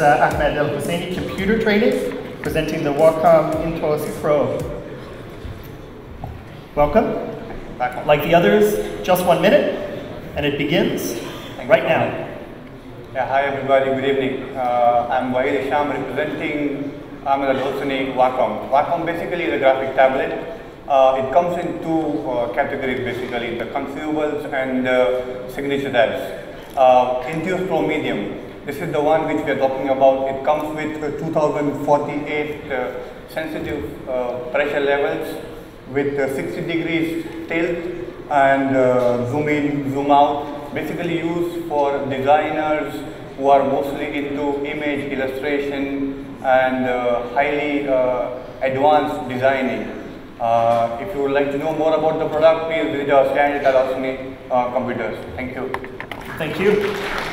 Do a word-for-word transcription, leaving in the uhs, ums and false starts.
uh, Ahmed El Husseini, Computer Training, presenting the Wacom Intuos Pro. Welcome. Like the others, just one minute, and it begins right now. Yeah, hi everybody, good evening. Uh, I'm Wahid Isham representing Ahmed El Husseini Wacom. Wacom basically is a graphic tablet. Uh, it comes in two uh, categories basically, the consumables and uh, signature tabs. Uh, Intuos Pro Medium, this is the one which we are talking about. It comes with uh, two thousand forty-eight uh, sensitive uh, pressure levels with uh, sixty degrees tilt and uh, zoom in, zoom out. Basically used for designers who are mostly into image illustration and uh, highly uh, advanced designing. Uh, if you would like to know more about the product, please visit our stand at Al Husseini uh, Computers. Thank you. Thank you.